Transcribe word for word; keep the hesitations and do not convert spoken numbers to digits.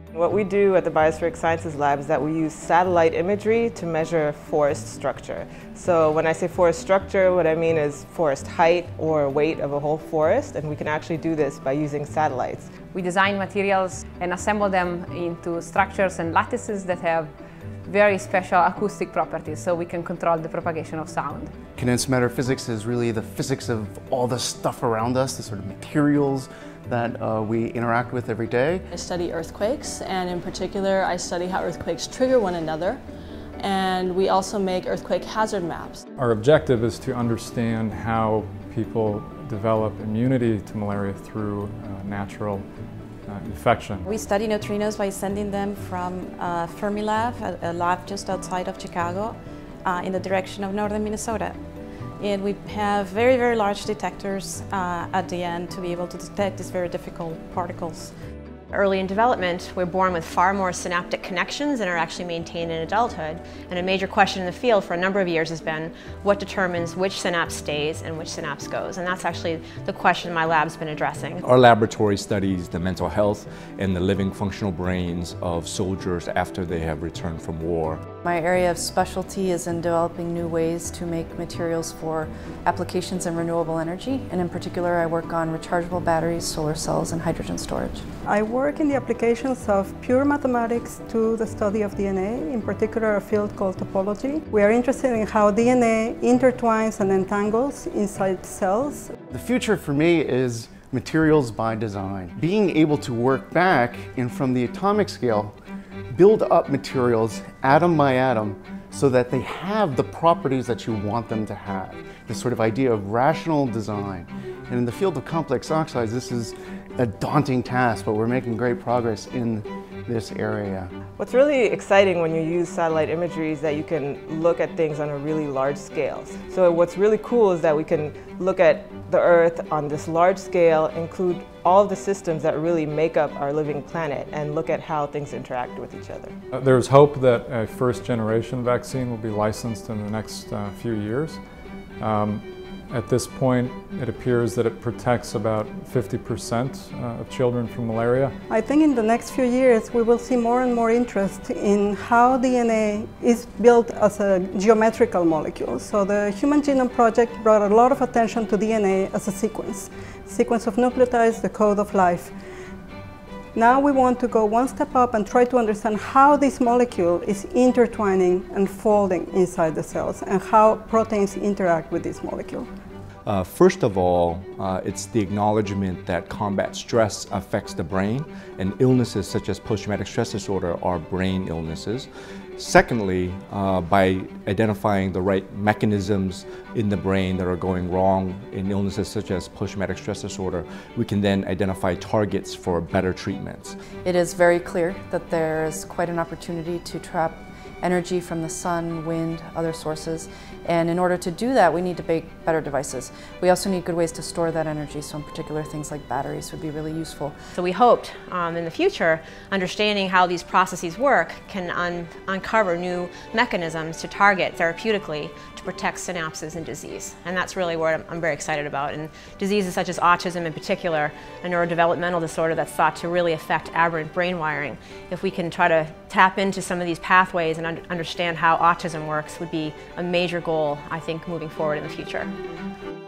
What we do at the Biospheric Sciences Lab is that we use satellite imagery to measure forest structure. So when I say forest structure, what I mean is forest height or weight of a whole forest, and we can actually do this by using satellites. We design materials and assemble them into structures and lattices that have very special acoustic properties, so we can control the propagation of sound. Condensed matter physics is really the physics of all the stuff around us, the sort of materials that uh, we interact with every day. I study earthquakes, and in particular I study how earthquakes trigger one another, and we also make earthquake hazard maps. Our objective is to understand how people develop immunity to malaria through uh, natural uh, infection. We study neutrinos by sending them from uh, Fermilab, a, a lab just outside of Chicago, uh, in the direction of northern Minnesota. And we have very, very large detectors uh, at the end to be able to detect these very difficult particles. Early in development, we're born with far more synaptic connections than are actually maintained in adulthood. And a major question in the field for a number of years has been what determines which synapse stays and which synapse goes. And that's actually the question my lab's been addressing. Our laboratory studies the mental health and the living functional brains of soldiers after they have returned from war. My area of specialty is in developing new ways to make materials for applications in renewable energy, and in particular I work on rechargeable batteries, solar cells, and hydrogen storage. I work in the applications of pure mathematics to the study of D N A, in particular a field called topology. We are interested in how D N A intertwines and entangles inside cells. The future for me is materials by design. Being able to work back and from the atomic scale build up materials atom by atom so that they have the properties that you want them to have. This sort of idea of rational design. And in the field of complex oxides, this is a daunting task, but we're making great progress in this area. What's really exciting when you use satellite imagery is that you can look at things on a really large scale. So what's really cool is that we can look at the Earth on this large scale, include all of the systems that really make up our living planet, and look at how things interact with each other. Uh, there's hope that a first generation vaccine will be licensed in the next uh, few years. Um, At this point, it appears that it protects about fifty percent uh, of children from malaria. I think in the next few years we will see more and more interest in how D N A is built as a geometrical molecule. So the Human Genome Project brought a lot of attention to D N A as a sequence, sequence of nucleotides, the code of life. Now we want to go one step up and try to understand how this molecule is intertwining and folding inside the cells, and how proteins interact with this molecule. Uh, first of all, uh, it's the acknowledgement that combat stress affects the brain, and illnesses such as post-traumatic stress disorder are brain illnesses. Secondly, uh, by identifying the right mechanisms in the brain that are going wrong in illnesses such as post-traumatic stress disorder, we can then identify targets for better treatments. It is very clear that there is quite an opportunity to trap energy from the sun, wind, other sources, and in order to do that we need to make better devices. We also need good ways to store that energy, so in particular things like batteries would be really useful. So we hoped um, in the future, understanding how these processes work can un uncover new mechanisms to target therapeutically to protect synapses in disease. And that's really what I'm, I'm very excited about. And diseases such as autism in particular, a neurodevelopmental disorder that's thought to really affect aberrant brain wiring. If we can try to tap into some of these pathways and un understand how autism works would be a major goal, I think, moving forward in the future.